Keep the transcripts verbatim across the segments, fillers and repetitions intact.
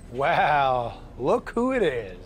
Wow, look who it is.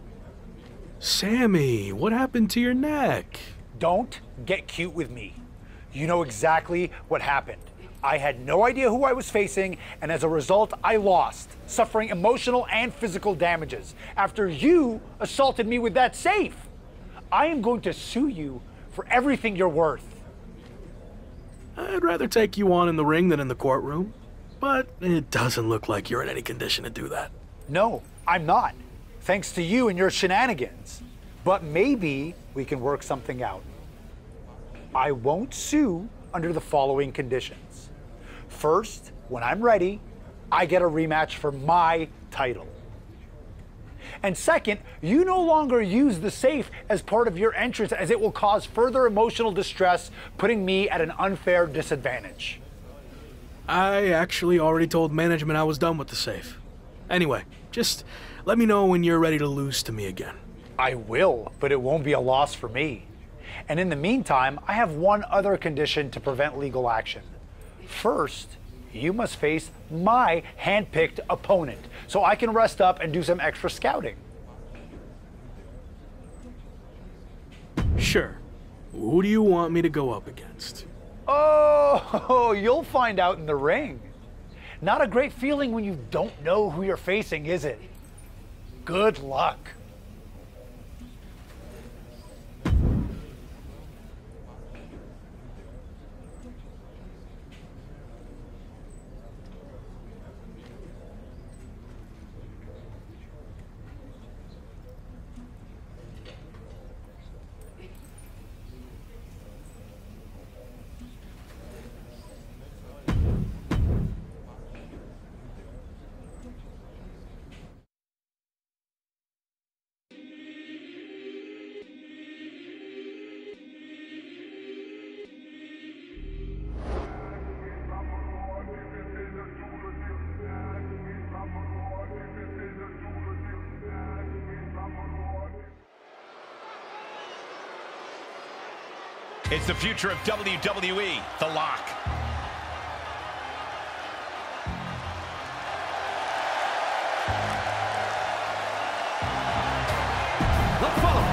Sammy, what happened to your neck? Don't get cute with me. You know exactly what happened. I had no idea who I was facing, and as a result, I lost, suffering emotional and physical damages after you assaulted me with that safe. I am going to sue you for everything you're worth. I'd rather take you on in the ring than in the courtroom, but it doesn't look like you're in any condition to do that. No, I'm not, thanks to you and your shenanigans. But maybe we can work something out. I won't sue under the following conditions. First, when I'm ready, I get a rematch for my title. And second, you no longer use the safe as part of your entrance, as it will cause further emotional distress, putting me at an unfair disadvantage. I actually already told management I was done with the safe. Anyway, just let me know when you're ready to lose to me again. I will, but it won't be a loss for me. And in the meantime, I have one other condition to prevent legal action. First, you must face my hand-picked opponent, so I can rest up and do some extra scouting. Sure. Who do you want me to go up against? Oh, you'll find out in the ring. Not a great feeling when you don't know who you're facing, is it? Good luck. It's the future of W W E, The Lock. Let's follow.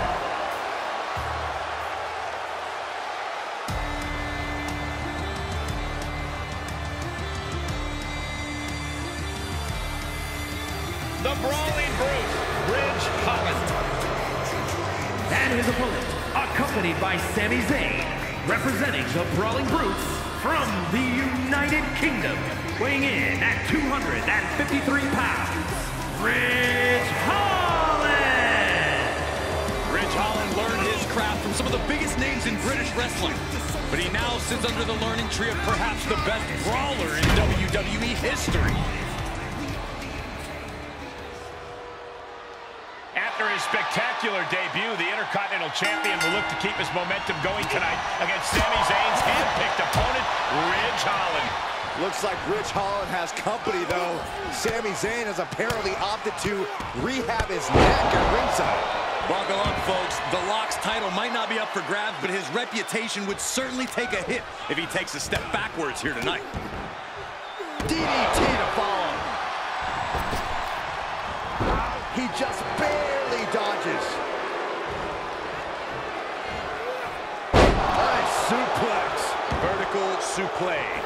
The Brawling Brute, Ridge Holland. And his opponent, accompanied by Sami Zayn, representing the Brawling Brutes from the United Kingdom, weighing in at two hundred fifty-three pounds, Ridge Holland! Ridge Holland learned his craft from some of the biggest names in British wrestling, but he now sits under the learning tree of perhaps the best brawler in W W E history. After his spectacular debut, the Intercontinental Champion will look to keep his momentum going tonight against Sami Zayn's hand-picked opponent, Ridge Holland. Looks like Ridge Holland has company, though. Sami Zayn has apparently opted to rehab his neck at ringside. Buckle up, folks. The Lock's title might not be up for grabs, but his reputation would certainly take a hit if he takes a step backwards here tonight. D D T to follow. He just barely dodges. Nice suplex. Vertical suplex.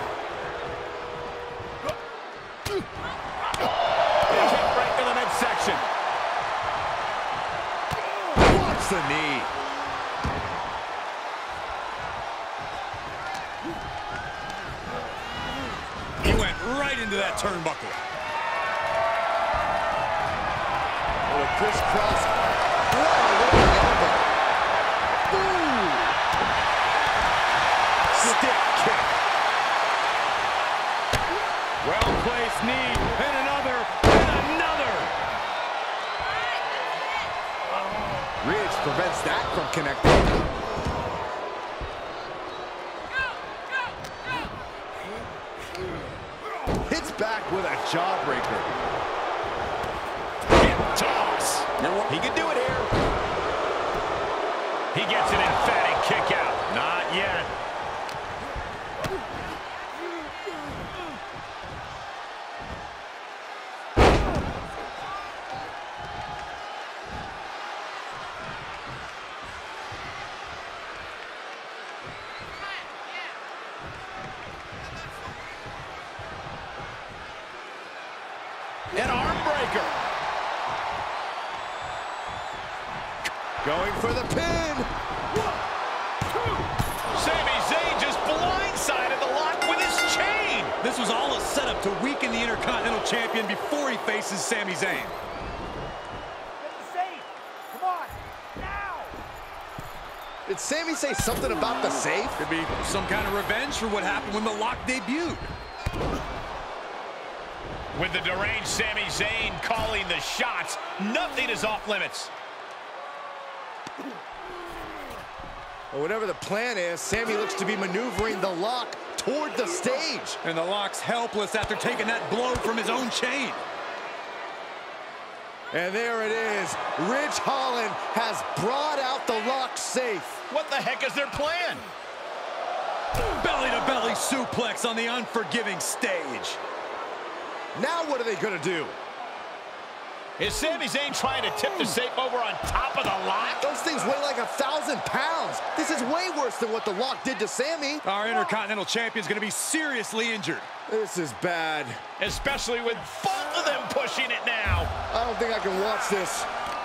Kick right to the midsection. Watch the knee. He went right into that turnbuckle. Crisscross. Elbow. Boom. Stick kick. Well-placed knee, and another, and another. Ridge prevents that from connecting. Hits back with a jawbreaker. Toss. He can do it here. He gets an emphatic kick out. Not yet. An arm breaker. Going for the pin. One, two. Sami Zayn just blindsided the lock with his chain. This was all a setup to weaken the Intercontinental Champion before he faces Sami Zayn. Did Sami say something about the safe? Could be some kind of revenge for what happened when the lock debuted. With the deranged Sami Zayn calling the shots, nothing is off limits. Well, whatever the plan is, Sami looks to be maneuvering the lock toward the stage. And the lock's helpless after taking that blow from his own chain. And there it is. Ridge Holland has brought out the lock safe. What the heck is their plan? Belly-to-belly suplex on the unforgiving stage. Now what are they going to do? Is Sami Zayn trying to tip the safe over on top of the lock? Those things weigh like a thousand pounds. This is way worse than what the lock did to Sami. Our Intercontinental Champion's going to be seriously injured. This is bad. Especially with both of them pushing it now. I don't think I can watch this.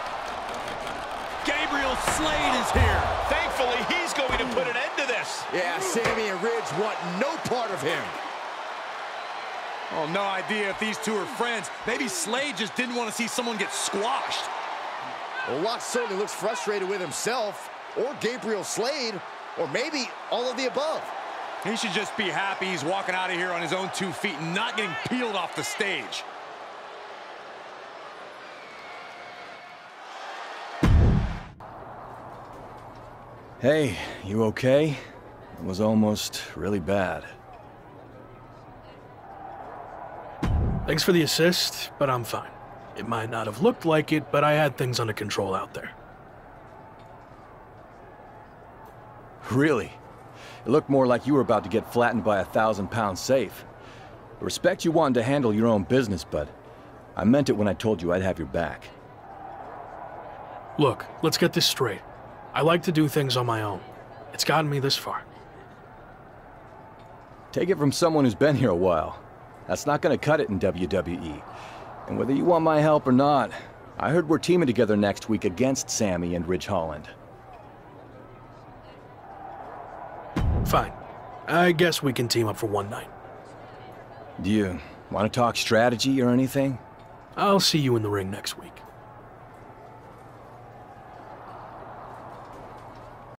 Gabriel Slade is here. Thankfully, he's going to put an end to this. Yeah, Sami and Ridge want no part of him. Oh, no idea if these two are friends. Maybe Slade just didn't want to see someone get squashed. Well, Locke certainly looks frustrated with himself, or Gabriel Slade, or maybe all of the above. He should just be happy he's walking out of here on his own two feet and not getting peeled off the stage. Hey, you okay? It was almost really bad. Thanks for the assist, but I'm fine. It might not have looked like it, but I had things under control out there. Really? It looked more like you were about to get flattened by a thousand-pound safe. I respect you wanting to handle your own business, but I meant it when I told you I'd have your back. Look, let's get this straight. I like to do things on my own. It's gotten me this far. Take it from someone who's been here a while. That's not gonna cut it in W W E. And whether you want my help or not, I heard we're teaming together next week against Sami and Ridge Holland. Fine. I guess we can team up for one night. Do you want to talk strategy or anything? I'll see you in the ring next week.